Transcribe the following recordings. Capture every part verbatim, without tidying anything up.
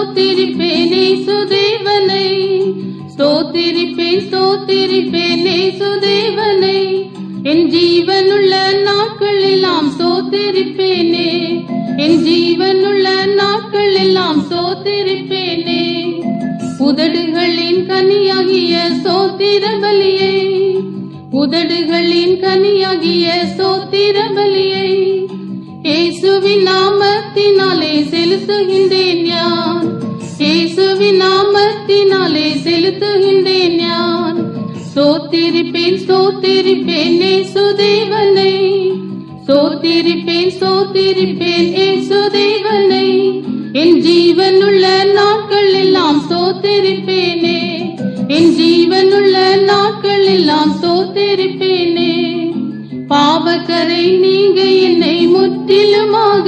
ஸ்தோத்திரிப்பேன் இயேசுதேவனை, ஸ்தோத்திரிப்பேன் ஸ்தோத்திரிப்பேன் இயேசுதேவனை, என் ஜீவனுள்ள நாட்கள் எல்லாம் ஸ்தோத்திரிப்பேனே, என் ஜீவனுள்ள நாட்கள் எல்லாம் ஸ்தோத்திரிப்பேனே. உதடுகளின் கனியாகிய ஸ்தோத்திர பலியை, உதடுகளின் கனியாகிய ஸ்தோத்திர பலியை இயேசுவின் நாமத்தினாலே செலுத்துகின்றேன் யான், இயேசுவின் நாமத்தினாலே செலுத்துகின்றேன் யான். ஸ்தோத்திரிப்பேன் ஸ்தோத்திரிப்பேன் இயேசுதேவனை, ஸ்தோத்திரிப்பேன் ஸ்தோத்திரிப்பேன் இயேசுதேவனை, என் ஜீவனுள்ள நாட்கள் எல்லாம் ஸ்தோத்திரிப்பேனே, என் ஜீவனுள்ள நாட்கள் எல்லாம் ஸ்தோத்திரிப்பேனே. பாவக்கரை நீங்க என்னை முற்றிலுமாக,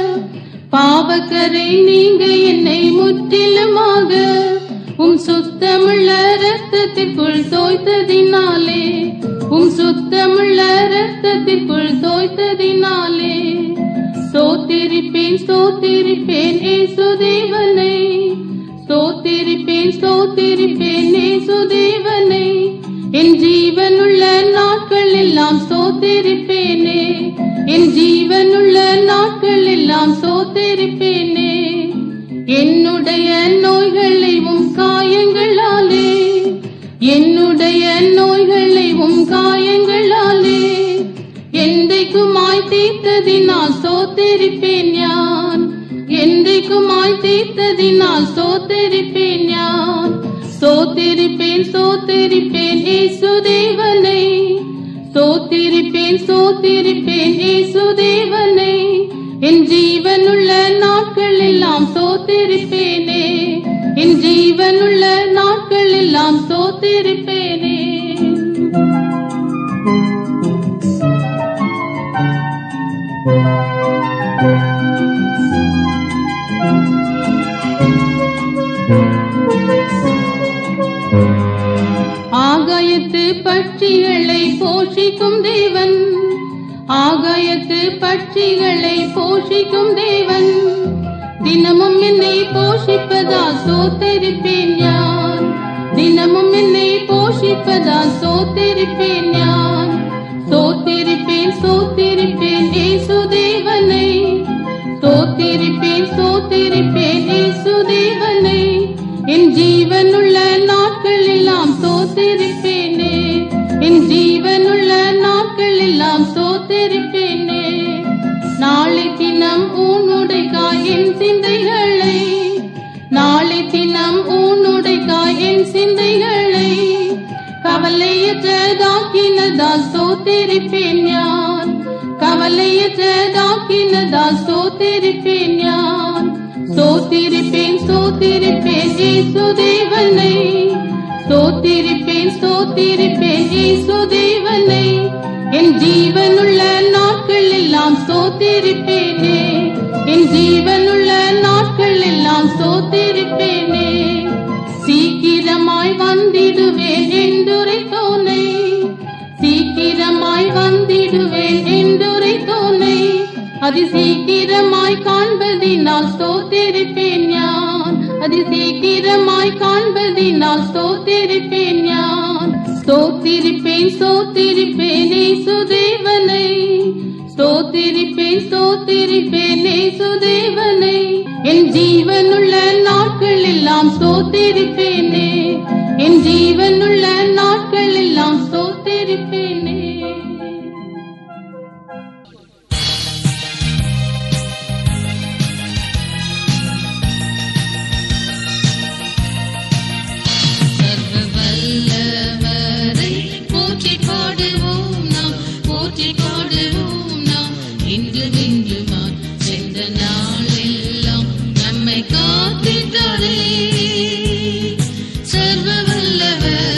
பாவக்கரை நீங்க என்னை முற்றிலுமாக உம் சுத்தமுள்ள இரத்தத்திற்குள் தோய்த்ததினாலே, உம் சுத்தமுள்ள இரத்தத்திற்குள் தோய்த்ததினாலே. ஸ்தோத்திரிப்பேன் ஸ்தோத்திரிப்பேன் இயேசுதேவனை, ஸ்தோத்திரிப்பேன் ஸ்தோத்திரிப்பேன் இயேசுதேவனை, என் ஜீவனுள்ள நாட்கள் எல்லாம் ஸ்தோத்திரிப்பேனே, என் ஜீவனுள்ள நாட்கள் எல்லாம் ஸ்தோத்திரிப்பேனே. என்னுடைய நோய்களை உம் காயங்களாலே, என்னுடைய நோய்களை உம் காயங்களாலே என்றைக்குமாய் தீர்த்ததினால் ஸ்தோத்திரிப்பேன் யான், என்றைக்குமாய் தீர்த்ததினால் ஸ்தோத்திரிப்பேன் யான். ஸ்தோத்திரிப்பேன் ஸ்தோத்திரிப்பேன் இயேசுதேவனை, ஸ்தோத்திரிப்பேன் ஸ்தோத்திரிப்பேன் இயேசுதேவனை, என் ஜீவனுள்ள நாட்கள் எல்லாம் ஸ்தோத்திரிப்பேனே, என் ஜீவனுள்ள நாட்கள் எல்லாம் ஸ்தோத்திரிப்பேனே. ஆகாயத்து பட்சிகளை போஷிக்கும் தேவன், ஆகாயத்து பட்சிகளை போஷிக்கும் தேவன், தினமும் என்னை போஷிப்பதால் ஸ்தோத்திரிப்பேன் யான், தினமும் என்னை போஷிப்பதால் ஸ்தோத்திரிப்பேன் யான். ஸ்தோத்திரிப்பேன் ஸ்தோத்திரிப்பேன் இயேசுதேவனை, ஸ்தோத்திரிப்பேன் ஸ்தோத்திரிப்பேன் இயேசுதேவனை, என் ஜீவனுள்ள நாட்கள் எல்லாம் ஸ்தோத்திரிப்பேனே, என் ஜீவனுள்ள நாட்கள் எல்லாம் ஸ்தோத்திரிப்பேனே. நாளை தினம் ஊனுடைக்காய் என் சிந்தைகளை, நாளை தினம் ஊனுடைக்காய் என் சிந்தைகளை கவலையற்றதாக்கினதால் ஸ்தோத்திரிப்பேன் யான், கவலையற்றதாக்கினதால் ஸ்தோத்திரிப்பேன் யான். ஸ்தோத்திரிப்பேன் ஸ்தோத்திரிப்பேன் இயேசுதேவனை, ஸ்தோத்திரிப்பேன் ஸ்தோத்திரிப்பேன் இயேசுதேவனை, என் ஜீவனுள்ள நாட்கள் எல்லாம் ஸ்தோத்திரிப்பேனே, என் ஜீவனுள்ள நாட்கள் எல்லாம் ஸ்தோத்திரிப்பேனே. சீக்கிரமாய் வந்திடுவேன் என்றுரைத்தோனை, சீக்கிரமாய் வந்திடுவேன் என்றுரைத்தோனை, அதி சீக்கிரமாய் காண்பதினால் ஸ்தோத்திரிப்பேன் யான், அதி சீக்கிரமாய் காண்பதினால் ஸ்தோத்திரிப்பேன் யான். ஸ்தோத்திரிப்பேன் ஸ்தோத்திரிப்பேன் இயேசுதேவனை, ஸ்தோத்திரிப்பேன் ஸ்தோத்திரிப்பேன் இயேசுதேவனை, என் ஜீவனுள்ள நாட்கள் எல்லாம் ஸ்தோத்திரிப்பேனே, என் ஜீவனுள்ள நாட்கள் எல்லாம் ஸ்தோத்திரிப்பேனே. சர்வவல்லவரை போற்றி பாடுவோம் நாம், போற்றி பாடுவோம் நாம், இன்று நின்றுமான் சென்ற நாளெல்லாம் நம்மை காத்திட்டாரே. சர்வவல்லவர்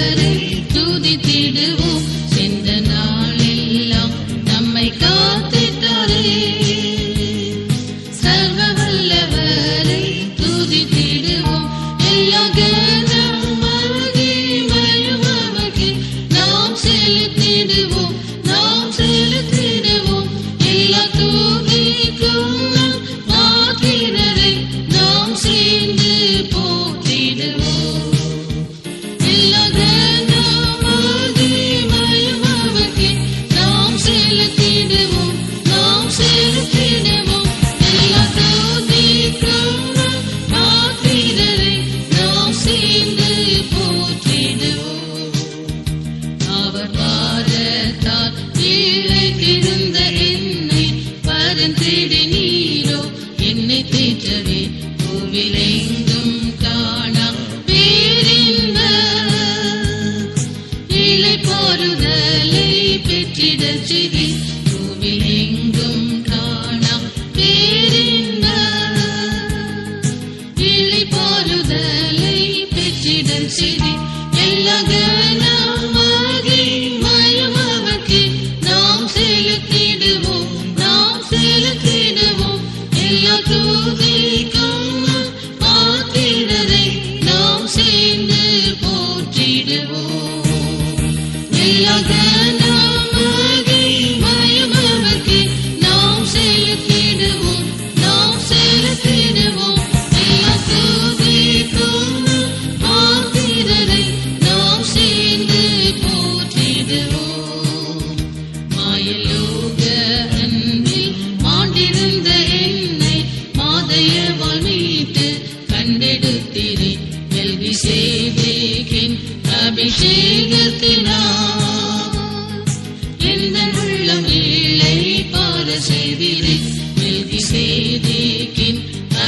அபிஷேகத்தினார் எந்த உள்ளம் ஏழை பார செய்திரே மெல்கிசேதேக்கின்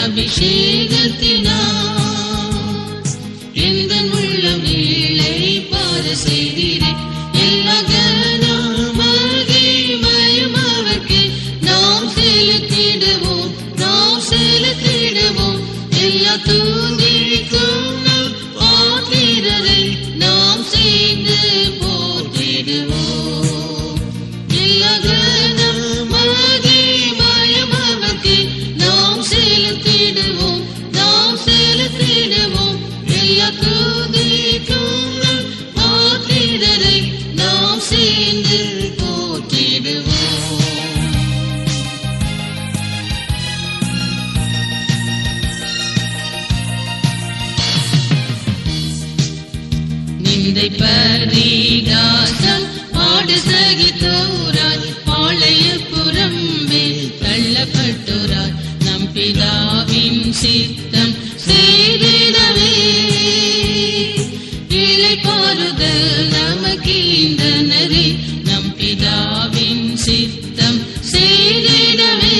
அபிஷேகத்தினார் எந்த உள்ளம் ஏழை பார செய்திரே எல்லா கனம் மகிமையும் அவர்க்கே நாம் செலுத்திடுவோம் நாம் செலுத்திடுவோம் எல்லா துதிக்கும் நம் பாத்திரரை நாம் சேர்ந்து போற்றிடுவோம் எல்லா கனம் மகிமையும் அவர்க்கே நாம் செலுத்திடுவோம் நாம் செலுத்திடுவோம் எல்லா துதிக்கும் நம் பாத்திரரை நாம் சேர்ந்து போற்றிடுவோம். நிந்தை பரிகாசம் பாடு சகித்தோராய் பாளையப்புறம்பே தள்ளப்பட்டோராய் நம் பிதாவின் சித்தம் செய்திடவே இளைப்பாறுதல் நமக்கீந்தனரே நம் பிதாவின் சித்தம் செய்திடவே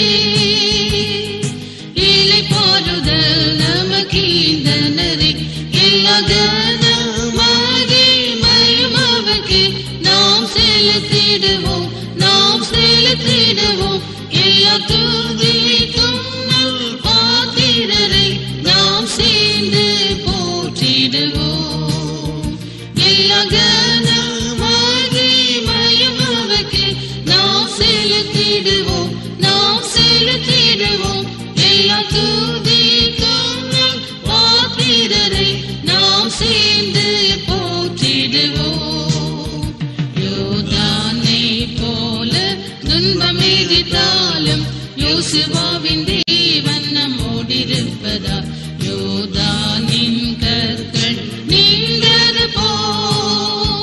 இளைப்பாறுதல் நமக்கீந்தனரே எல்லா கனம் மகிமையும் அவர்க்கே நாம் செலுத்திடுவோம் நாம் செலுத்திடுவோம் எல்லா துதிக்கும் நம் பாத்திரரை நாம் சேர்ந்து போற்றிடுவோம் எல்லா கனம் மகிமையும் அவர்க்கே நாம் செலுத்திடுவோம் நாம் செலுத்திடுவோம் எல்லா துதிக்கும் நம் பாத்திரரை நாம் சேர்ந்து போற்றிடுவோம். யோர்தானை போல துன்பம் எதிர்த்தாலும் யோசுவாவின் தேவன் நம்மோடிருப்பதால் யோர்தானின் கற்கள் நீண்டது போல்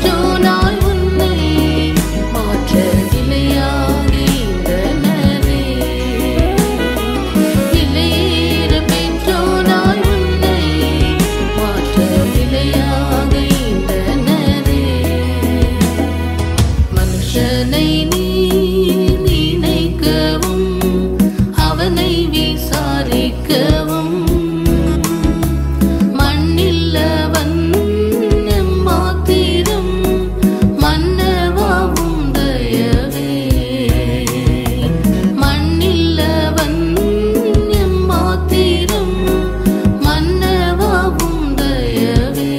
பெற்றோனாய் உன்னை மாற்ற விலையாகின்றனரே. விலையேற பெற்றோனாய் உன்னை மாற்ற விலையாகின்றனரே. மனுஷனை நீ நினைக்கவும் அவனை விசாரிக்கவும் மண்ணில்லவன் எம்மாத்திரம் மன்னவாவும் தயவே. மண்ணில்லவன் எம்மாத்திரம் மன்னவாவும் தயவே.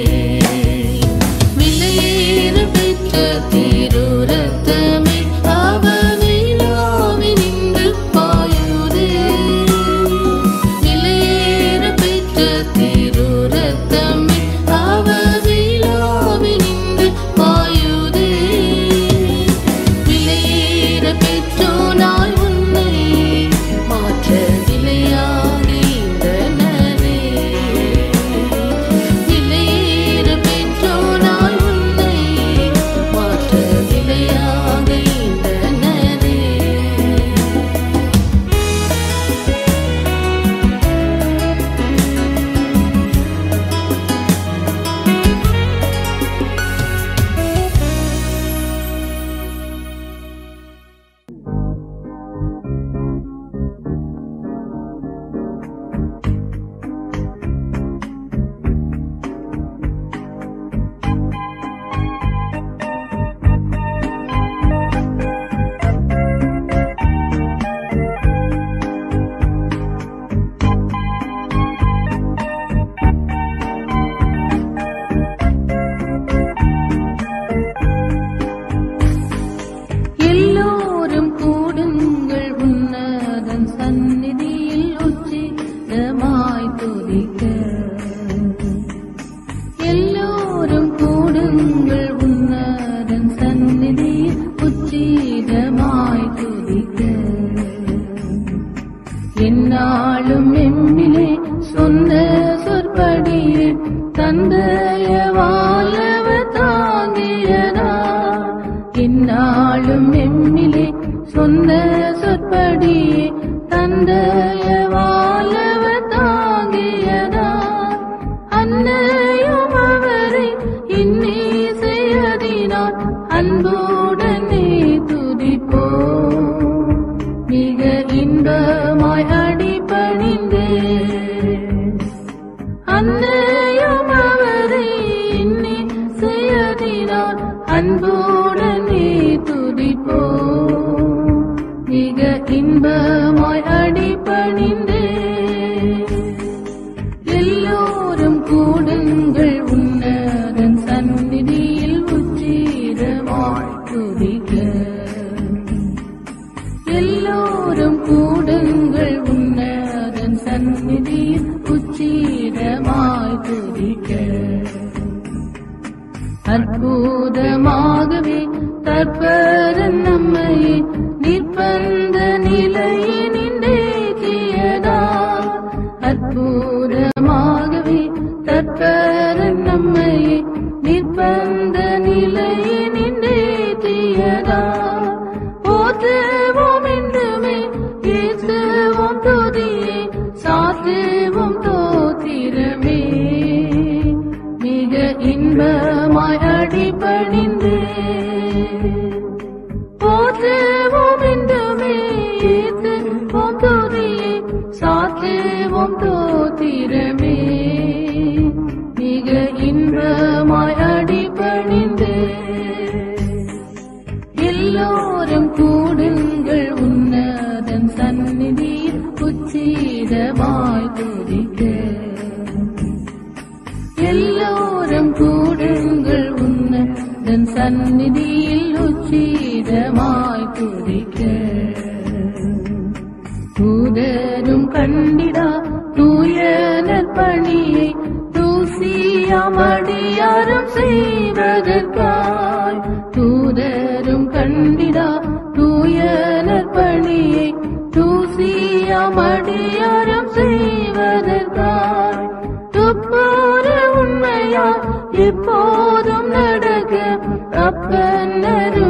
விலையேற பெற்ற திருரத்தமே அவனிலாவினின்று பாயுதே. விலையேற பெற்ற திருரத்தமே அவனிலாவினின்று பாயுதே. விலையேற பெற்றோனாய் உன்னை மாற்ற விலையாகின்றனரே. விலையேற பெற்றோனாய் உன்னை மாற்ற விலையாகின்றனரே. எல்லோரும் கூடுங்கள் உன்னதன் சந்நிதியில் உச்சிதமாய் துதிக்க. எல்லோரும் கூடுங்கள் உன்னதன் சந்நிதியில் உச்சிதமாய் துதிக்க. என்னாலும் எம்மிலே சொன்ன சொற்படியே தந்தைய வாழவ தாங்கியதா. என்னாலும் எம்மிலே சொன்ன சொற்படியே தந்தைய வாழவ தாங்கியதா. அன்னையும் அவரை இன்னே செய்யதினால் அன்புடனே துதிப்போ. மிக இன்பமாய் அடிபணிந்தே அன்னையும் அவரை இன்னே செய்யதினால் அன்புடனே துதிப்போ. மிக இன்பமாய் அடிபணிந்தே எல்லோரும் கூடுங்கள் உன்னதன் சந்நிதியில் உச்சிதமாய் துதிக்க. எல்லோரும் கூடுங்கள் உன்னதன் சந்நிதியில் உச்சிதமாய் துதிக்க. அற்புதமாகவே தற்பரன் நம்மையே நிற்பந்த நிலையினின்றேற்றியதா. அற்புதமாகவே தற்பரன் நம்மையே நிற்பந்த நிலையினின்றேற்றியதா. போற்றுவோம் என்றுமே ஏற்றுவோம் துதியே சாற்றுவோம் தோத்திரமே. மிக இன்பமாய் அடிபணிந்தே போற்றுவோம் என்றுமே ஏற்றுவோம் துதியே சாற்றுவோம் தோத்திரமே. மிக இன்பமாய் அடிபணிந்தே எல்லோரும் கூடுங்கள் உன்னதன் சந்நிதியில் உச்சிதமாய் துதிக்க. எல்லோரும் கூடுங்கள் உன்னதன் சந்நிதியில் உச்சிதமாய் துதிக்க. தூதரும் கண்டிடா தூய நற்பணியை தூசியாமடியாரும் செய்வதற்காய். தூதரும் கண்டிடா தூய நற்பணியை தூசியாமடியாரும் செய்வதற்காய். துப்போர உண்மையா எப்போதும் நடக்க அப்பன்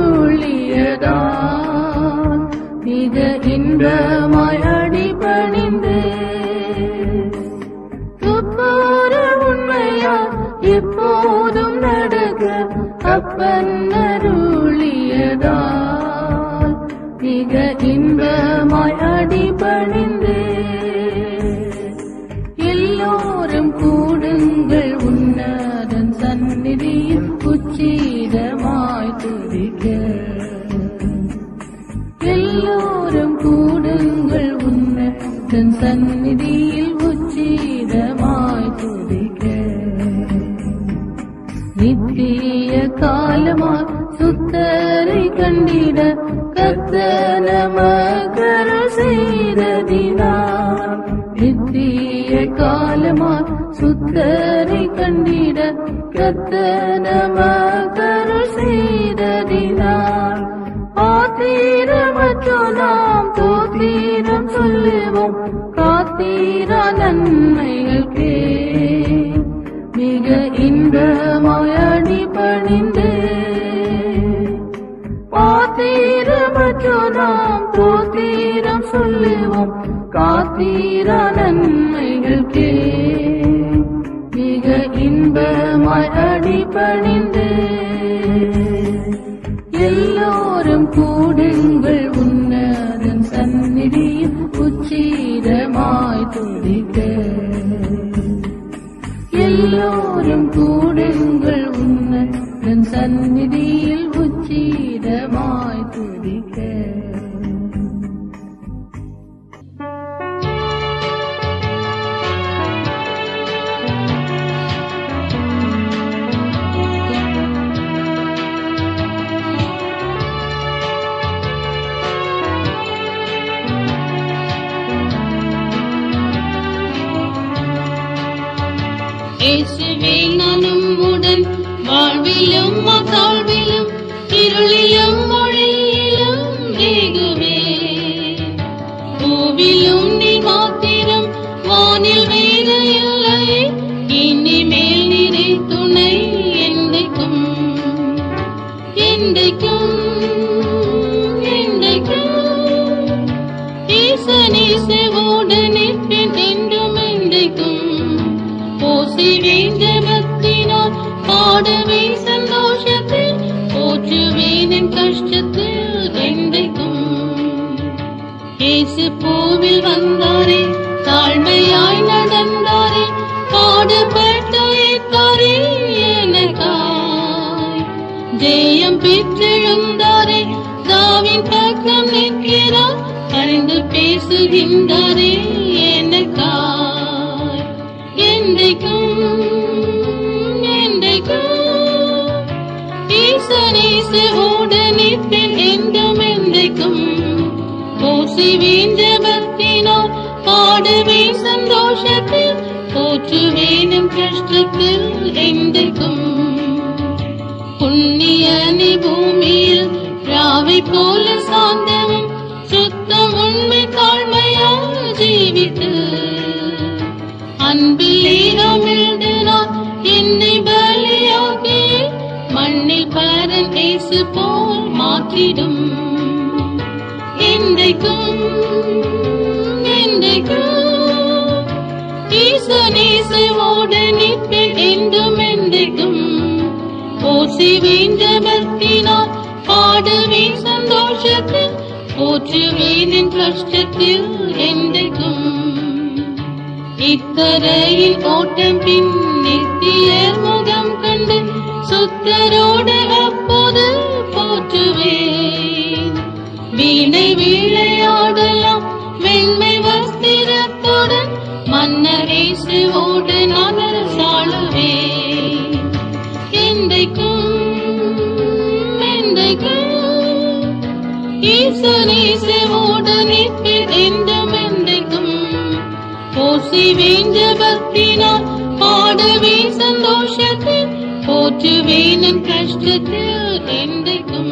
அருளியதால் மிக இன்பமாய் அடிபணிந்து துப்பார உண்மையா எப்போதும் நடக்க அப்பன் அருளியதால் மிக இன்பமாய் அடிபணிந்து எல்லோரும் கூடுங்கள் உன்னதன் சந்நிதியில் உச்சிதமாய் துதிக்க எல்லோரும் கூடுங்கள் உன்னதன் சந்நிதியில் உச்சிதமாய் துதிக்க நித்திய காலமாய் சுத்தரை கண்டிட கர்த்தர் நமக்கருள் செய்ததினால் நித்திய காலமாய் சுத்தரை கண்டிட கர்த்தர் நமக்கருள் செய்ததினால் பாத்திரமற்றோ நாம் தோத்திரம் சொல்லுவோம் காத்தீரா நன்மைகளுக்கே மிக இன்பமாய் அடிபணிந்து பாத்திரமற்றோ நாம் தோத்திரம் சொல்லுவோம் காத்தீரா நன்மைகளுக்கே மிக இன்பமாய் அடிபணிந்து எல்லோரும் கூடுங்கள் உன்னதன் சந்நிதியில் உச்சிதமாய் துதிக்க எல்லோரும் கூடுங்கள் உன்னதன் சந்நிதியில் உச்சிதமாய் துதிக்க இயேசுவே நானும் உடன் வாழ்விலும் தாழ்விலும் இருளிலும் மொழியிலும் ஏகுவே பூவிலும் நீ மாத்திரம் வானில் வேறு இல்லை இனிமேல் நிறை துணை என்றைக்கும் என்றைக்கும் என்றைக்கும் ஈசனேசவோடு நிற்பேன் என்றும் என்றைக்கும் போசிவேன் ஜெபத்தினால் பாடுவேன் சந்தோஷத்தில் போற்றுவேன் என் கஷ்டத்தில் என்றைக்கும் இயேசு பூவில் வந்தாரே தாழ்மையாய் நடந்தாரே பாடுபட்டு ஏற்றாரே எனக்காய் ஜெயம் பெற்றெழுந்தாரே தாவின் பக்கம் நிற்கிறார் அறிந்து பேசுகின்றாரே எனக்காய் என்றைக்கும் என்றைக்கும் ஈசனேசவோடு நிற்பேன் என்றும் என்றைக்கும் போசிவேன் ஜெபத்தினால் பாடுவேன் சந்தோஷத்தில் போற்றுவேன் என் கஷ்டத்தில் என்றைக்கும் புண்ணியனி பூமியில் ராவை போல சாந்தமும் சுத்தம் உண்மை தாழ்மையாக ஜீவித்து அன்பிலே அமிழ்ந்து நான் என்னை பலியாகி மண்ணில் பரன் இயேசு போல் மாற்றிடும் என்றைக்கும் என்றைக்கும் ஈசனேசவோடு நிற்பேன் என்றும் என்றைக்கும் போசிவேன் ஜெபத்தினால் பாடுவேன் சந்தோஷத்தில் போற்றுவேன் என் கஷ்டத்தில் என்றைக்கும் இக்கரையின் ஓட்டம் பின் நித்தியர் முகம் கண்டு சுத்தரோடு அப்போது போற்றுவேன் வீணை விளையாடலாம் வெண்மை வஸ்திரத்துடன் மன்னர் இயேசுவோடு நான் சாழுவேன் என்றைக்கும் என்றைக்கும் ஈசனேசவோடு நிற்பேன் என்றும் என்றைக்கும் போசிவேன் ஜெபத்தினால் பாடுவேன் சந்தோஷத்தில் போற்றுவேன் என் கஷ்டத்தில் என்றைக்கும்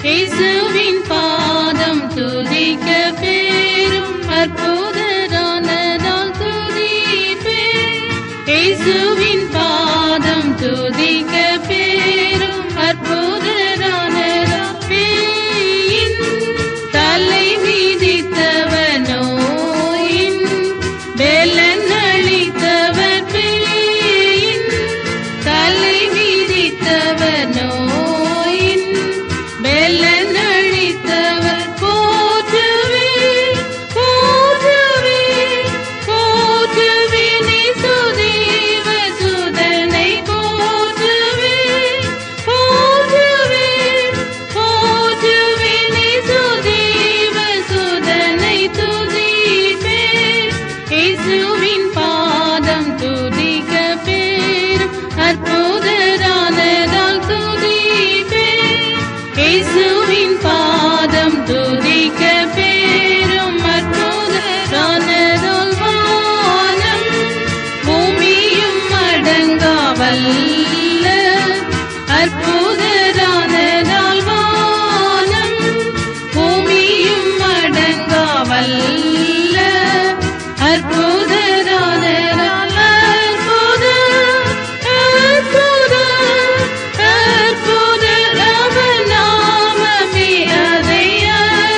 இயேசுவின் பாதம் துதிக்க பேரும் அற்புதரானதால் துதிப்பேன். இயேசுவின் பாதம் துதிக்க பேரும் அற்புதரானதால் பேயின் தலை மீதித்தவர் நோயின் பெலன் அளித்தவர் பேயின் தலை மீதித்தவர் நோயின் பெலன் அளித்தவர் போற்றுவே போற்றுவே போற்றுவே நேசுதேவ சுதனை போற்றுவே போற்றுவே போற்றுவே நேசுதேவ சுதனை துதிப்பேன். இயேசுவின் பாதம் துதிக்க பேரும் அற்புதரானதால் துதிப்பேன். இயேசுவின் பாதம் துதிக்க பேரும் அற்புதரானதால் வானம் பூமியும் அடங்காவல்ல அற்புதரானதால் வானம் பூமியும் அடங்காவல்ல அற்புதரானதால் அற்புத அற்புத அற்புத அவர் நாமமே அதை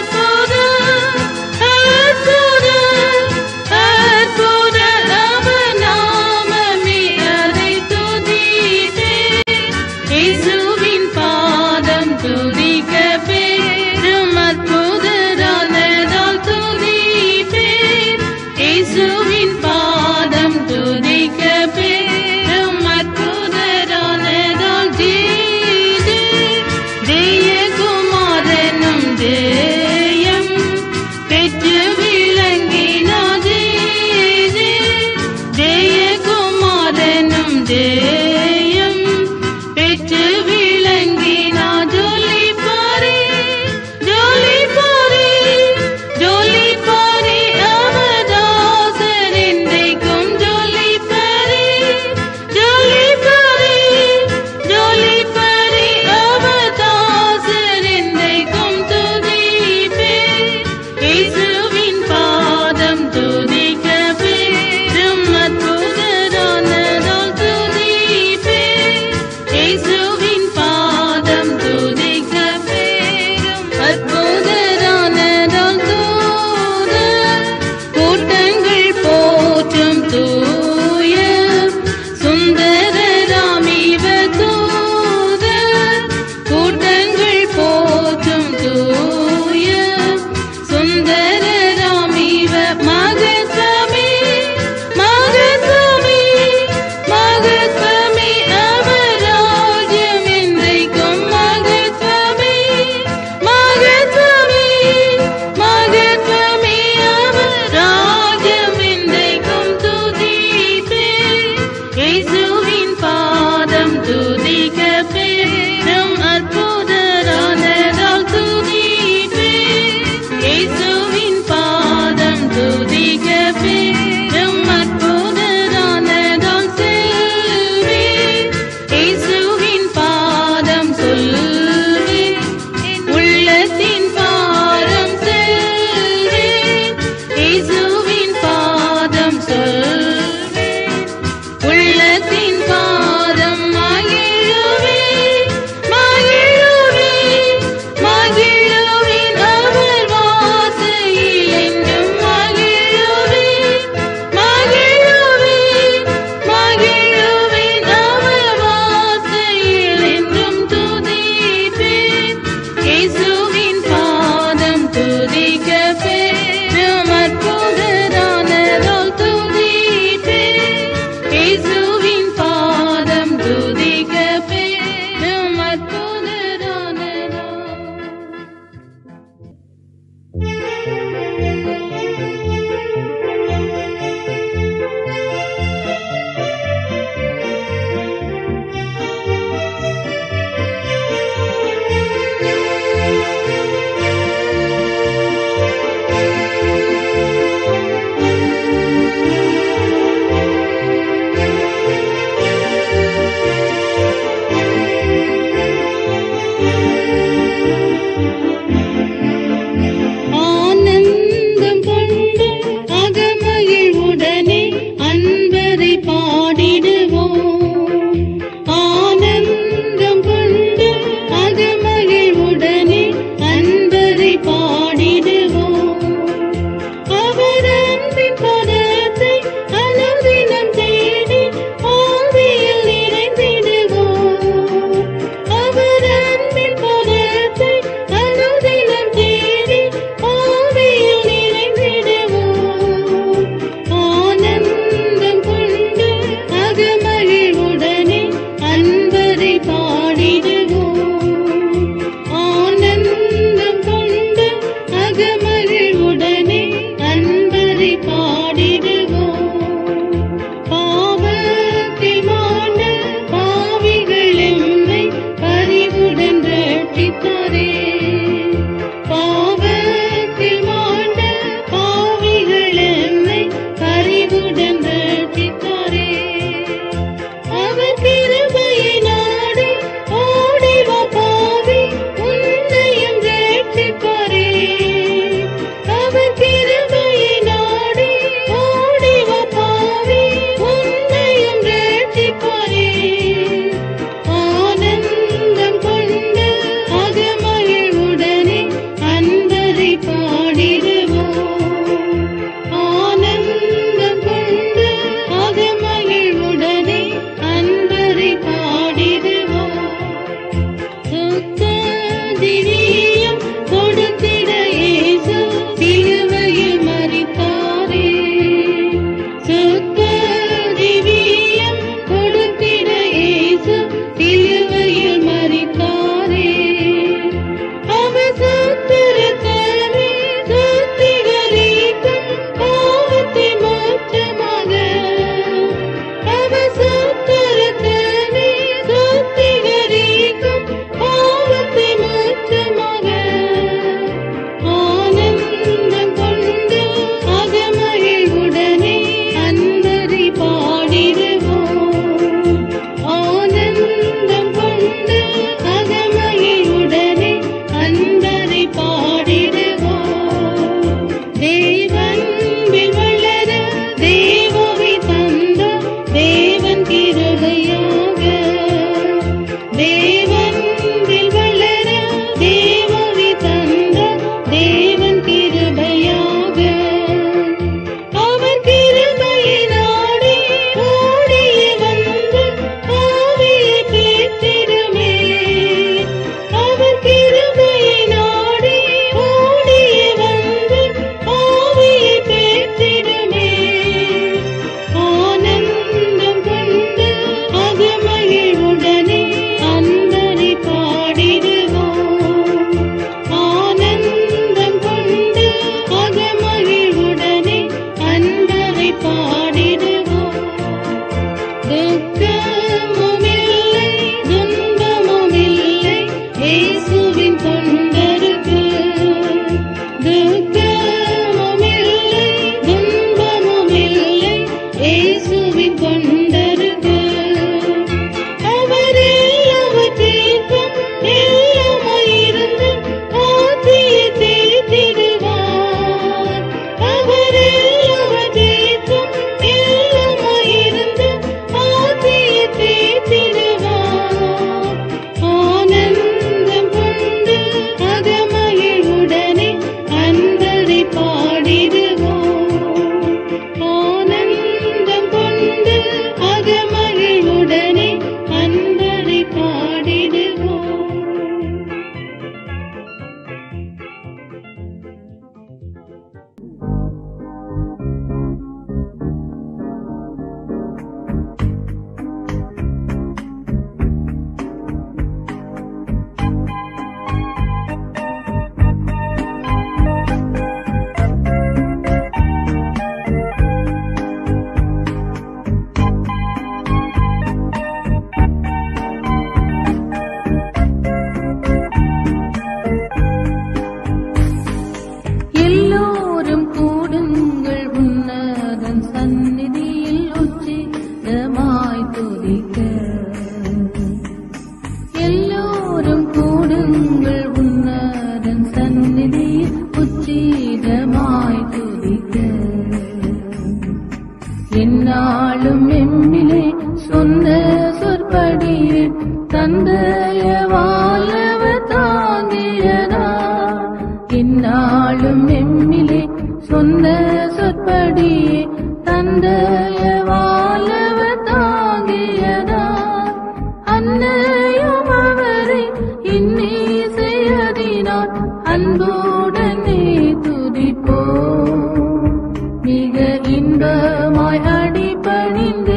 இந்நாளும் எம்மிலே சொன்ன சொற்படியே தந்தைய வாழவர் தாங்கியதா அன்னையும் அவரை இன்னே செய்யதினார் அன்புடனே துதிப்போ மிக இன்பமாய் அடிபணிந்து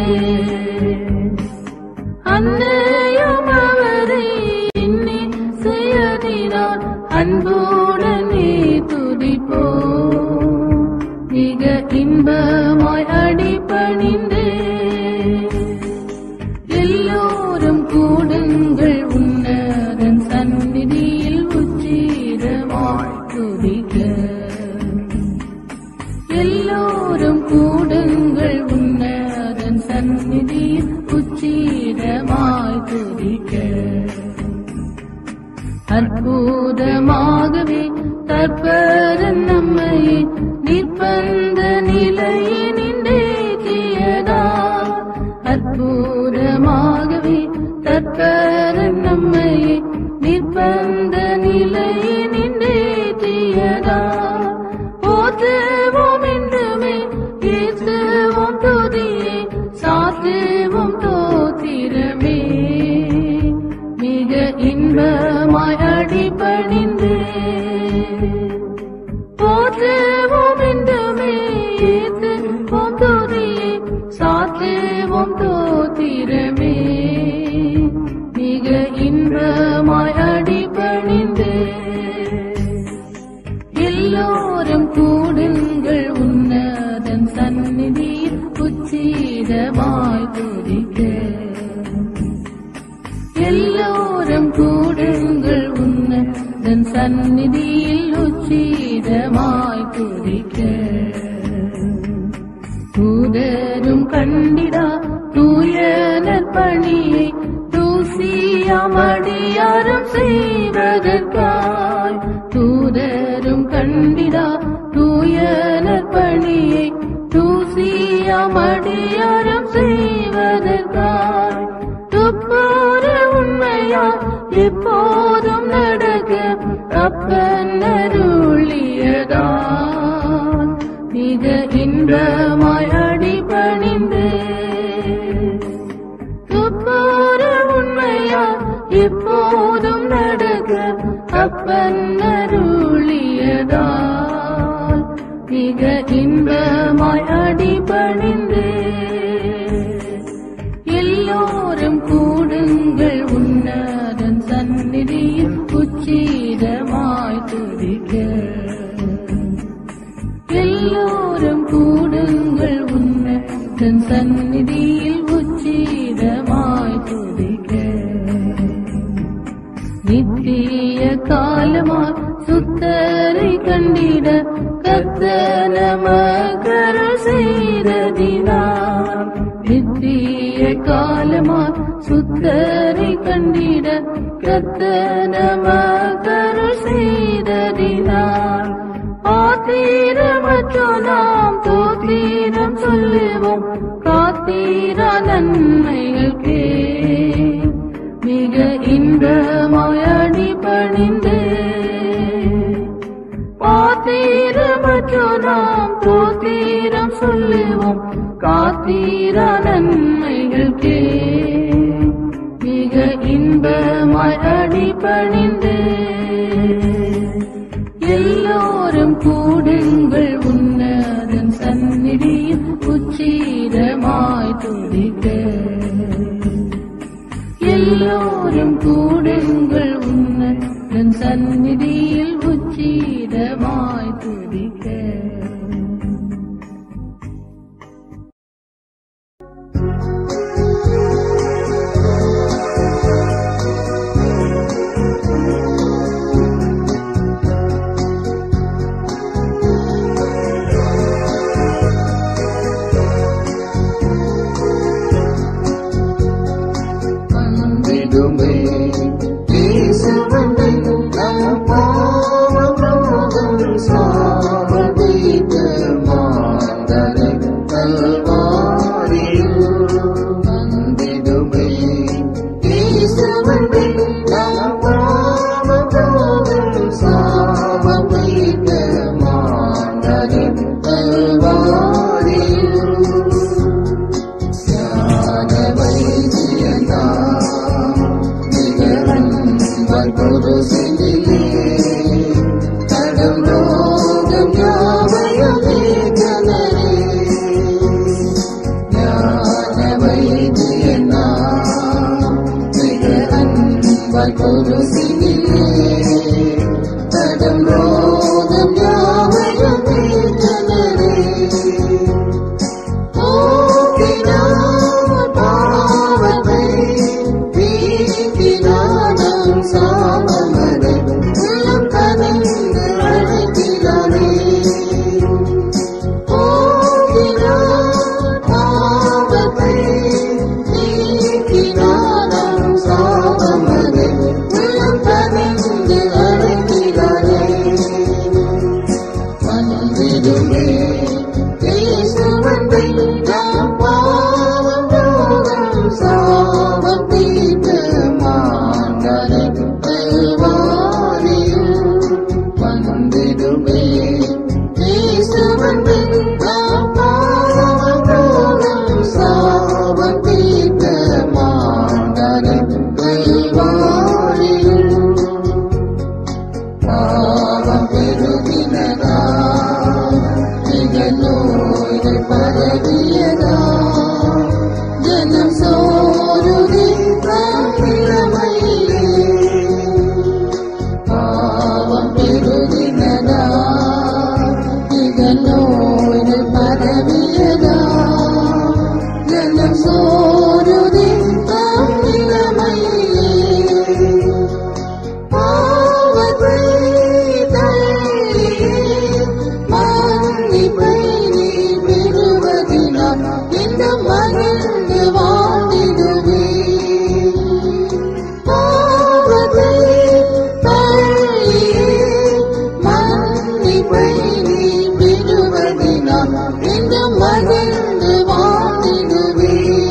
அன்னையும் அவரை இன்னே செய்யதினார் அன்புடனே துதிப்போ மிக இன்பமாய் அடிபணிந்து எல்லோரும் கூடுங்கள் உன்னதன் சந்நிதியில் உச்சிதமாய் துதிக்க எல்லோரும் கூடுங்கள் உன்னதன் சந்நிதியில் உச்சிதமாய் துதிக்க அற்புதமாகவே தற்பரன் நம்மையே நிற்பந்த நிலையினின்றேற்றியதா அற்புதமாகவே தற்பரன் நம்மையே நிற்பந்த நிலையினின்றேற்றியதா போற்றுவோம் என்றுமே ஏற்றுவோம் துதியே சாற்றுவோம் தோத்திரமே மிக இன்பமாய் அடிபணிந்து போற்றுவோம் என்றுமே ஏற்றுவோம் துதியே சாற்றுவோம் தோத்திரமே மிக இன்பமாய் அடிபணிந்து எல்லோரும் கூடுங்கள் உன்னதன் சந்நிதியில் உச்சிதமாய் துதிக்க எல்லோரும் கூடுங்கள் உன்னதன் சந்நிதியில் உச்சிதமாய் துதிக்க தூதரும் கண்டிடா தூய நற்பணியை தூசியாமடியாரம் செய்வதற்காய் தூதரும் கண்டிடா தூய நற்பணியை தூசியாமடியாரம் செய்வதற்காய் துப்போர உண்மையா எப்போதும் நடக்க அப்பன் அருளியதான் மிக இன்பமாய் அடிபணிந்து துப்போர உண்மையா எப்போதும் நடக்க அப்பன் அருளியதான் மிக இன்பமாய் அடிபணிந்து எல்லோரும் கூடுங்கள் உன்னதன் சந்நிதியில் உச்சிதமாய் துதிக்க எல்லோரும் கூடுங்கள் உன்னதன் சந்நிதியில் உச்சிதமாய் துதிக்க நித்திய காலமாய் சுத்தரை கண்டிட கர்த்தர் நமக்கருள் செய்ததினார் நித்திய காலமாய் சுத்தரை கண்டிட கர்த்தர் நமக்கருள் செய்ததினார் ஆத்திரமற்ற நாம் தோத்திரம் சொல்லுவோம் காத்தீரா நன்மைகளுக்கே மிக இன்பமாய் அடிபணிந்து ஆத்திரமற்ற நாம் தோத்திரம் சொல்லுவோம் காத்தீரா நன்மைகளுக்கே மிக இன்பமாய் அடிபணிந்து எல்லோரும் கூடுங்கள் உன்னதன் சந்நிதியில் உச்சிதமாய் துதிக்க எல்லோரும் கூடுங்கள் உன்னதன் சந்நிதியில் உச்சிதமாய் துதிக்க வந்திடுமே இயேசு வந்து நம் வந்திடுமே இயேசுவண்டை நாம் பாவம் போகும் சாபம் தீர்த்த மாண்டரின் கைவாரில் பாவம் பெருகினதா மிக நோய்கள் பரவியதா ஜனம் சோருதி இளமையிலே பாவம் பெருகினதா மிக நோய்கள் பரவியதா ஜனம் சோருதி இளமையிலே பாவத்தை தள்ளியே மன்னிப்பை நீ பெறுவதினால் இந்த மகிழ்ந்து வாழ்ந்திடுவே பாவத்தை தள்ளியே மன்னிப்பை நீ பெறுவதினால் இந்த மகிழ்ந்து வாழ்ந்திடுவே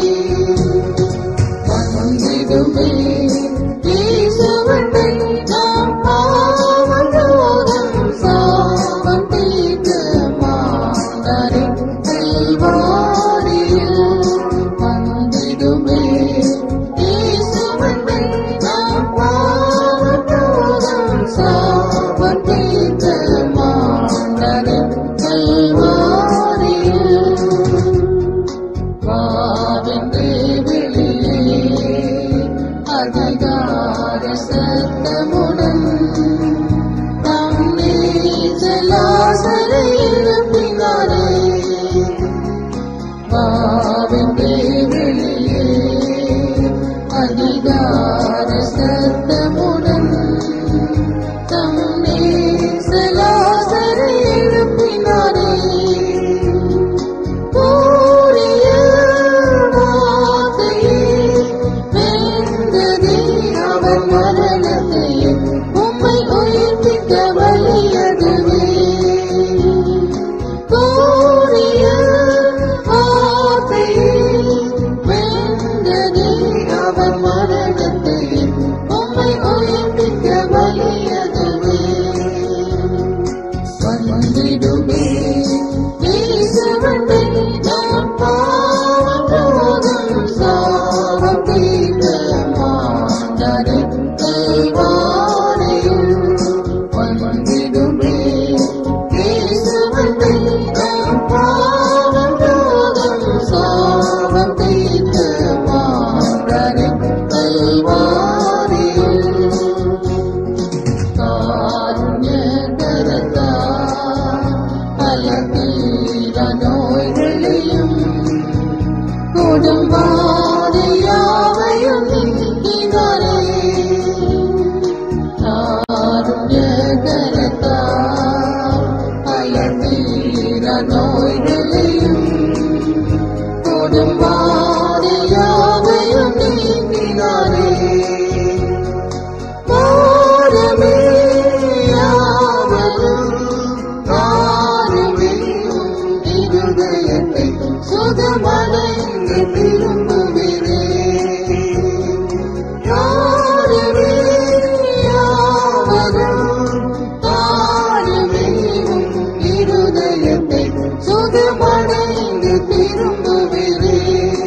வந்திடுவே இயேசுவண்டை நாம் பாவம் போகும் சாபம் தீர்த்த மாண்டரின் கைவாரில் வந்திடுமே இயேசுவண்டை நாம் பாவம் போகும் சாபம் தீர்த்த மாண்டரின் கைவாரில் வாவென்றே வெளியே அதிகார சத்தமுடன் தம்மே ஜலாசரை எழுப்பினாரே வாவென்றே வெளியே அதிகார சத்தமுடன் தம்மே ஜலாசரை எழுப்பினாரே கூறிய வார்த்தையே வென்றதே அவர் மரணத்தையே உம்மை உயிர்ப்பிக்க வலியதுவே கூறிய வார்த்தையே வென்றதே அவர் மரணத்தையே உம்மை உயிர்ப்பிக்க வலியதுவே வந்திடுமே இயேசுவண்டை நாம் பாவம் போகும் சாபம் தீர்த்த மாண்டரின் கைவாரில் வந்திடுமே இயேசுவண்டை நாம் பாவம் போகும் சாபம் தீர்த்த மாண்டரின் கைவாரில் காருண்யகரத்தா பல தீர நோய்களையும் குடும்பாதையாவையும் நீக்கினாரே காருண்யகரத்தா பல தீர நோய்களையும் குடும்பாதையாவையும் நீக்கினாரே பாரமே யாவரும் காருண்யம் இருதயத்தை சுகமடைந்து திரும்புகிறே பாரமே யாவரும் காருண்யம் இருதயத்தை சுகமடைந்து திரும்புகிறே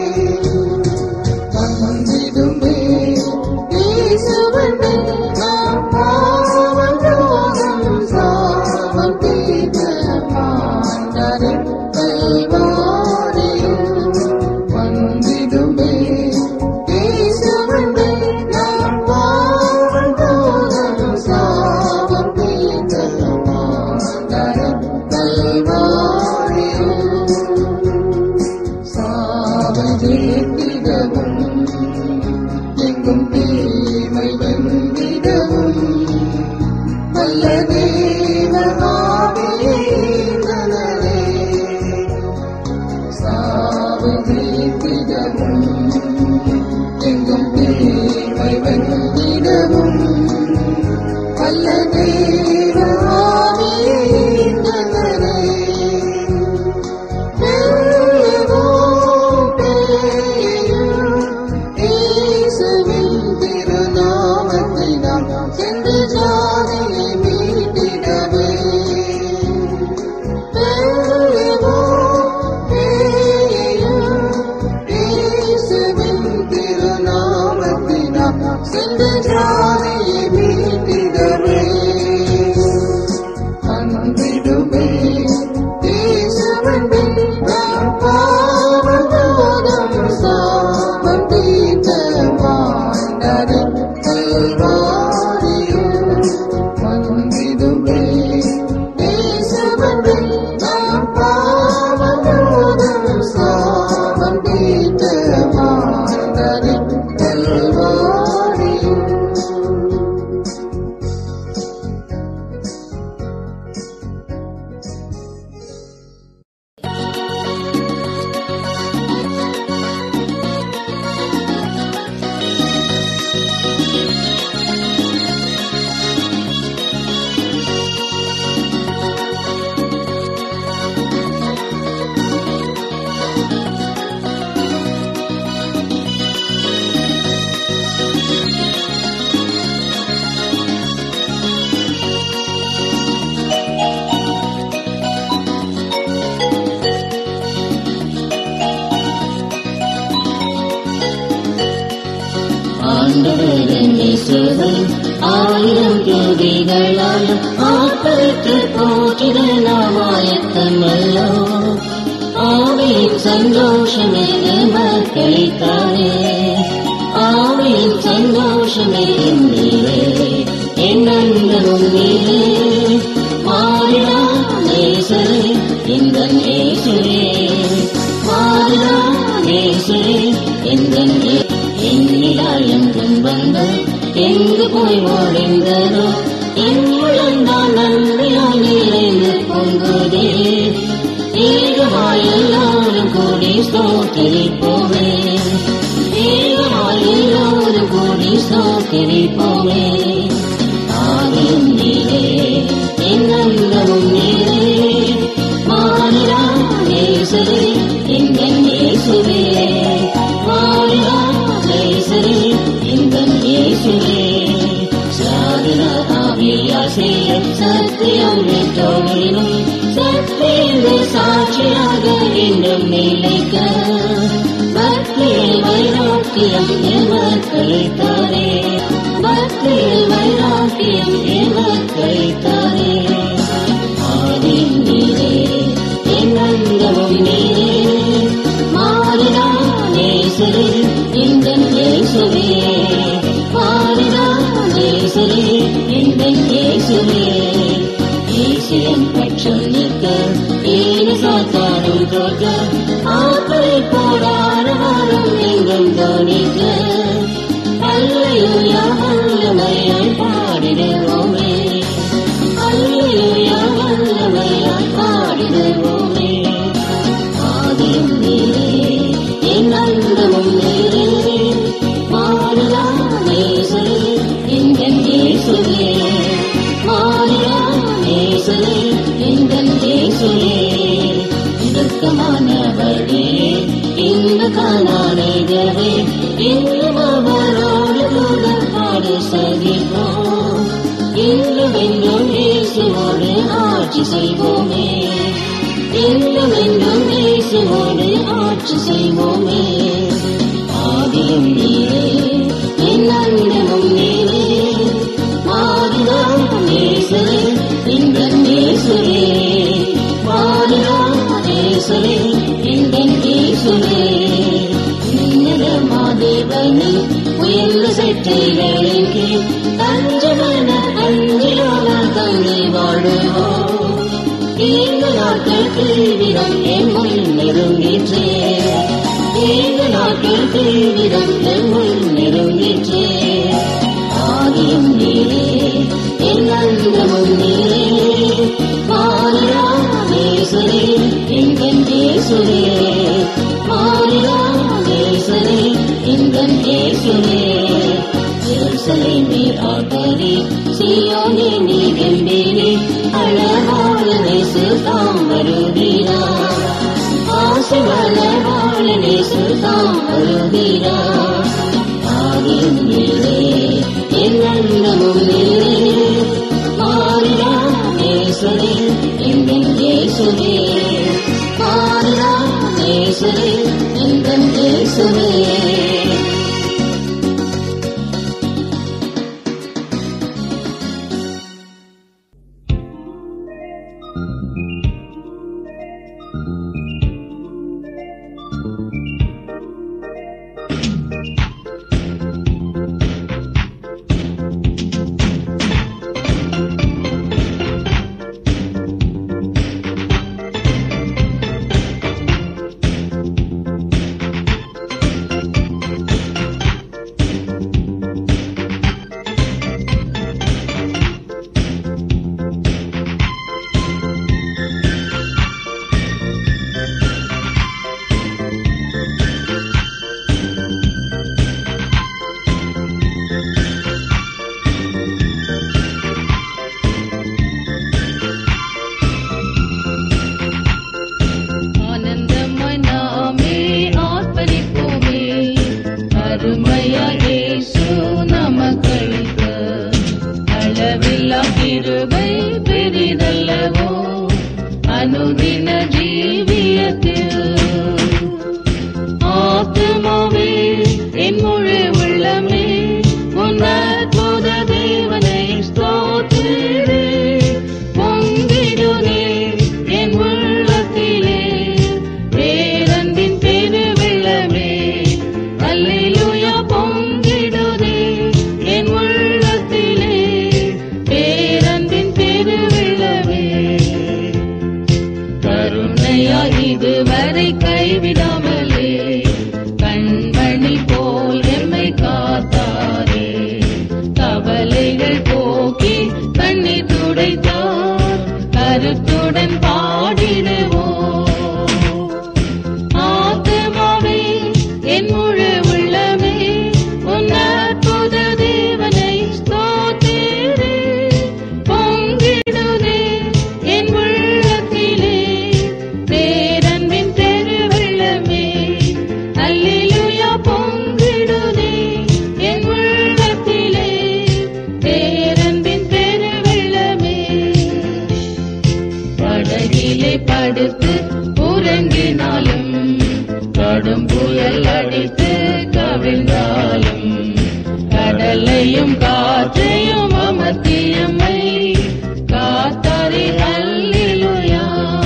வந்திடுமே இயேசுவண்டை நாம் பாவம் போகும் சாபம் தீர்த்த மாண்டரின் கைவாரில் வந்திடுமே இயேசுவண்டை நாம் பாவம் போகும் சாபம் தீர்த்த மாண்டரின் கைவாரில் சாவதேத்திடவும் எங்கும் தீமை வென்றிடவும் வல்ல தேவனாவியே நலரே சாவதேத்திடவும் எங்கும் தீமை வென்றிடவும் வல்ல தேவனாவியே நலரே இயேசுவின் திருநாமத்தை நாம் சென்று ஜாதியை மீட்டிடவே துதிகள் ஆயிரம் துதிகளால் ஆர்ப்பரித்து போற்றிட நாம் ஆயத்தமல்லோ. ஆவியின் சந்தோஷமே எமக்களித்தானே, ஆவியின் சந்தோஷமே நீரே, என் நண்பனும் நீரே, மாறிடா நேசரே இந்த நேசுரே, மாறிடா நேசுரே இந்த எண்ணிலாயம் துன்பங்கள் எங்கு போய் ஓடிந்ததோ, என் உள்ளந்தான் நன்மையால் நிறைந்து பொங்குதே. ஏகமாய் எல்லோரும் கூடி ஸ்தோத்திரிப்போமே, ஏகமாய் எல்லோரும் கூடி ஸ்தோத்திரிப்போமே. ஆவியும் நீரே, என் அந்தமும் நீரே, மாறிடா நேசரே எங்கள் இயேசுவே, மாறிடா நேசரே எங்கள் இயேசுவே. சாதன ஆவியால் செய்ய சத்தியம் விட்டோமினும் சத்திய சாட்சியாக இன்னும் நிலைக்க, பக்தியில் வைராக்கியம் எமக்களித்தாரே, பக்தியில் வைராக்கியம் எமக்களித்தாரே. ஆதியும் நீரே, என் அந்தமும் நீரே, மாறிடா நேசரே எங்கள் இயேசுவே, மாறிடா நேசரே எங்கள் இயேசுவே. ஈசியம் பட்சம் நிற்க ஏன சாத்தானும் தோற்க, ஆப்பை போடாரவாரம் எங்கும் தோணிக்க, அல்லேலூயா வல்லமையாய் பாடிடுவோமே, அல்லேலூயா வல்லமையாய் பாடிடுவோமே. ஆதியும் நீரே, என் அந்தமும் நீரே, மாறிடா நேசரே எங்கள் இயேசுவே, மாறிடா நேசரே எங்கள் இயேசுவே. இதற்கமானவரே இந்த காணானேகவே, இன்னும் அவரோடு கூட பாடு சகிப்போம், இன்னும் என்றும் இயேசுவோடு ஆட்சி செய்வோமே, இன்னும் என்றும் இயேசுவோடு ஆட்சி செய்வோமே. ஆதியும் நீரே, என் அந்தமும் நீரே, மாறிடா நேசரே எங்கள் இயேசுவே, மாறிடா நேசரே எங்கள் இயேசுவே. உன்னதமாதேவனே உயர்ந்த சட்டைகளின் கீழ் தஞ்சமன அஞ்சியாமல் தங்கி வாழுவோம். ஏழு நாட்கள் தீவிரம் எம்முள் நெருங்கிற்றே, ஏழு நாட்கள் தீவிரம் எம்முள் நெருங்கிற்றே. ஆதியும் நீரே, என் அந்தமும் நீரே, மாறிடா நேசரே எங்கள் இயேசுவே, மாறிடா நேசரே எங்கள் இயேசுவே. எருசலேமே ஆர்ப்பரி, சீயோனே நீ கம்பீரி, அழகான நேசு தாம் வருகிறார், ஆசி வளவான நேசு தாம் வருகிறார். ஆதியும் நீரே, என் அந்தமும் நீரே, மாறிடா நேசரே எங்கள் இயேசுவே, மாறிடா நேசரே எங்கள் இயேசுவே. அனுதின ஜீவியத்தில் ஆத்துமாவே என் முழு உள்ளமே உன் அற்புத கருத்துடன் பாடிடுவோம். ஆத்துமாவே என் முழு உள்ளமே உன் அற்புத தேவனை ஸ்தோத்திரு. பொங்கிடுதே என் உள்ளத்திலே பேரன்பின் பெருவெள்ளமே. அல்லேலூயா பொங்கிடுதே என் உள்ளத்திலே பேரன்பின் பெருவெள்ளமே. படகிலே படுத்து உறங்கினாலும் கடும் புயல் அடித்து கவிழ்ந்தாலும் கடலையும் காற்றையும் அமர்த்தியம்மை காத்தாரே. அல்லேலூயா.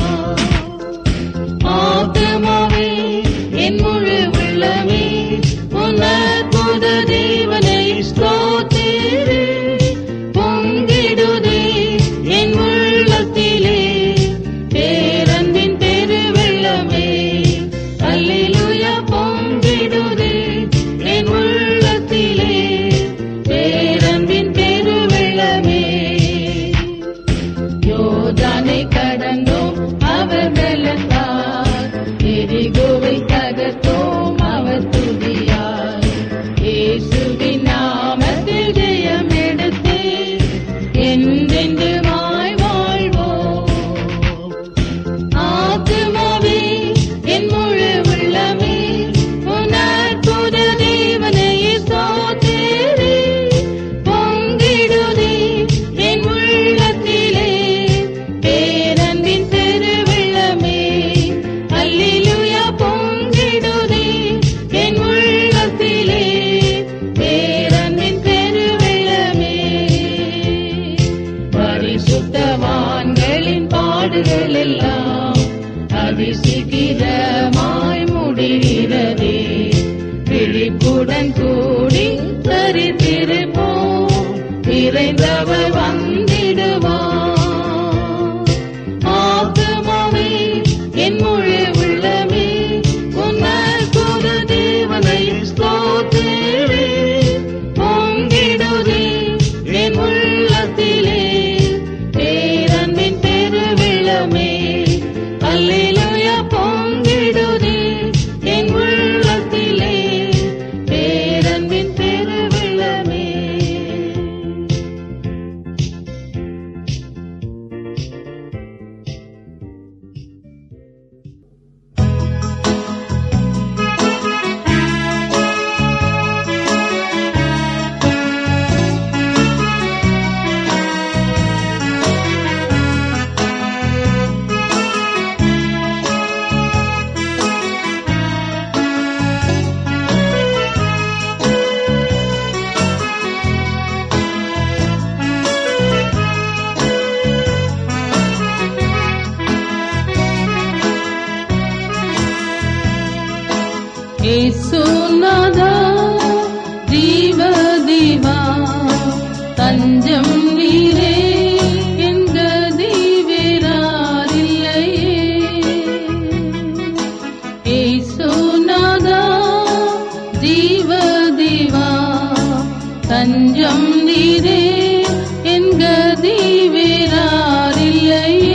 ஆத்துமாவே என் முழு உள்ளமே உன் அற்புத தேவனை ஸ்தோத்திரு. பொங்கிடுதே என் உள்ளத்திலே பேரன்பின் பெருவெள்ளமே. அல்லேலூயா பொங்கிடுதே என் உள்ளத்திலே பேரன்பின் பெருவெள்ளமே. யோர்தானை கடந்தோம் அவர் பலத்தால், எரிகோவை தகர்த்தோம் அவர் துதியால். இயேசுவின் நாமத்தில் ஜெயம் எடுத்து என்றென்றுமாய் வாழ்வோம். ஆத்துமாவே என் முழு உள்ளமே உன் அற்புத தேவனை ஸ்தோத்திரு. பொங்கிடுதே என் உள்ளத்திலே பேரன்பின் பெருவெள்ளமே. அல்லேலூயா பொங்கிடுதே என் உள்ளத்திலே பேரன்பின் பெருவெள்ளமே. பரிசுத்தவான்களின் பாடுகள் எல்லாம் அதிசீக்கிரமாய் முடிகிறதே. விழிப்புடன் கூடி தரித்திருப்போம், விரைந்தவர் வந்திடுவார். ஆத்துமாவே என் முழு உள்ளமே உன் அற்புத தேவனை ஸ்தோத்திரு. பொங்கிடுதே என் உள்ளத்திலே பேரன்பின் பெருவெள்ளமே. அல்லேலூயா பொங்கிடுதே என் உள்ளத்திலே பேரன்பின் பெருவெள்ளமே. ஏசுநாதா ஜீவ தேவா தஞ்சம் நீரே என் கதி வேறாரில்லையே. ஏசுநாதா ஜீவ தேவா தஞ்சம் நீரே என் கதி வேறாரில்லையே.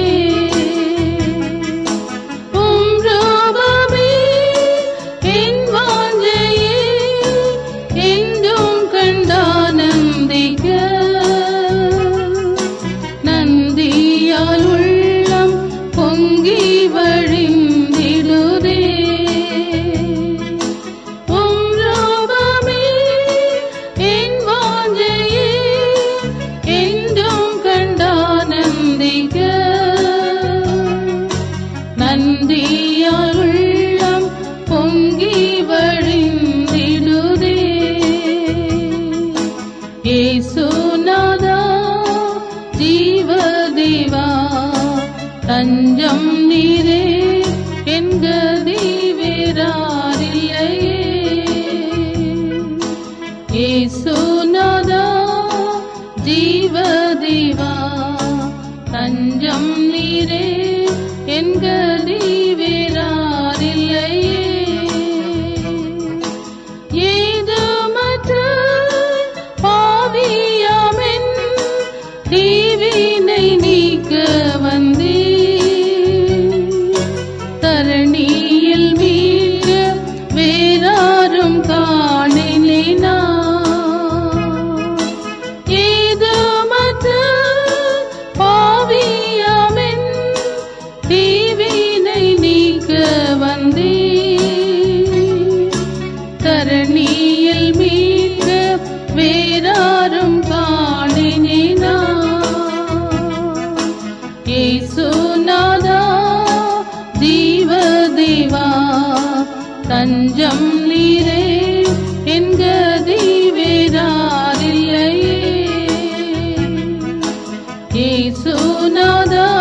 நந்தியால் உள்ளம் பொங்கி வழிந்திடுதே. ஏசுநாதா ஜீவ தேவா தஞ்சம் நீரே என் கதி வேறாரில்லையே. ஏசுநாதா ஜீவ தேவா தஞ்சம் நீரே என் கதி வேறாரில்லையே. ஏதுமற்ற பாவியாமென் தீவினை நீக்க வந்தே இயேசுநாதா ஜீவதேவா தஞ்சம் நீரே என் கதி வேறாரில்லையே. இயேசுநாதா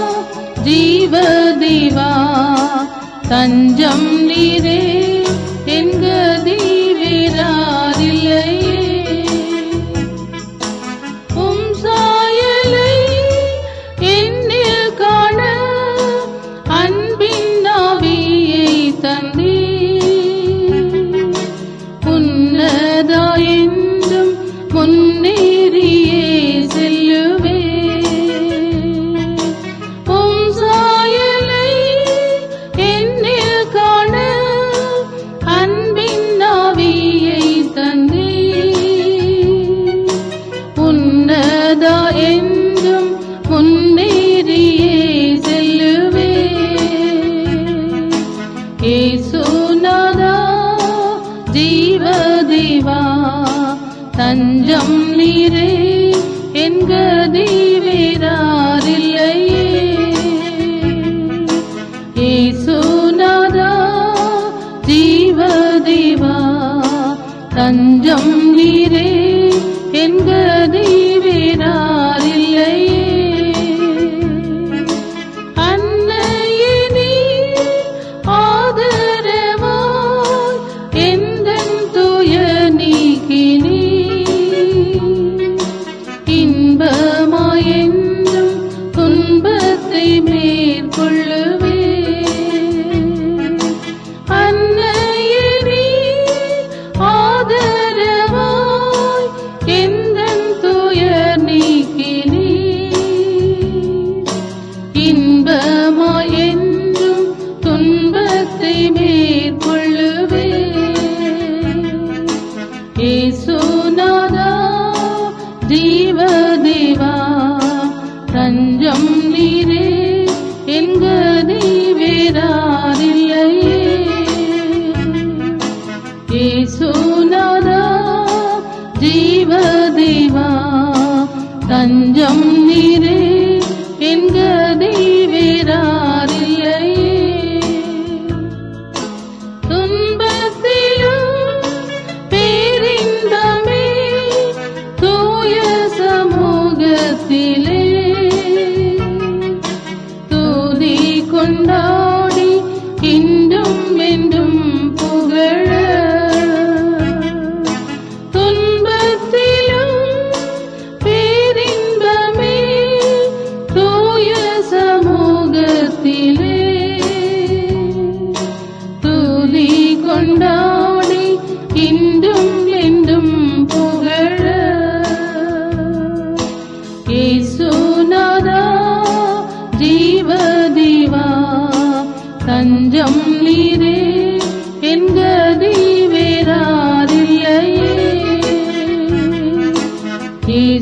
ஜீவதேவா தஞ்சம் நீரே என் கதி வேறாரில்லையே. உம் சாயலை என்னில் காண அன்பின் ஆவியை தந்தீர். உன்னதா என்றும் முன்னேறியே செல்லுவே. உம் சாயலை என்னில் காண அன்பின் ஆவியை தந்தீர். உன்னதா என்றும் முன்னேறியே செல்லுவே. இயேசுநாதா ஜீவதேவா தஞ்சம் நீரே என் கதி வேறாரில்லையே. இயேசுநாதா ஜீவதேவா தஞ்சம் நீரே என் கதி வேறாரில்லையே. அன்னையே நீர் ஆதரவாய் எந்தன் துயர் நீக்கினீர். இன்பமாய் என்றும் துன்பத்தை மேற்கொள்ளுவே. அன்னையே நீர் ஆதரவாய் எந்தன் துயர் நீக்கினீர். இன்பமாய் என்றும் துன்பத்தை மேற்கொள்ளுவே. இயேசுநாதா ஜீவதேவா தஞ்சம் நீரே என் கதி வேறாரில்லையே. இயேசுநாதா ஜீவதேவா தஞ்சம் நீரே என் கதி வேறாரில்லையே. துன்பத்திலும் பேரின்பமே தூய சமூகத்திலே துதி கொண்டாடி இன்றும் என்றும் புகழ. துன்பத்திலும் பேரின்பமே தூய சமூகத்திலே துதி கொண்டாடி இன்றும் என்றும் புகழ. இயேசுநாதா ஜீவதேவா தஞ்சம் நீரே என் கதி வேறாரில்லையே.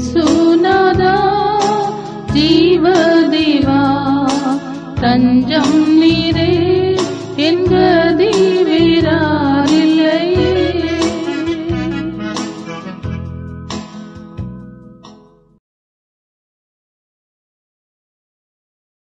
இயேசுநாதா ஜீவதேவா தஞ்சம்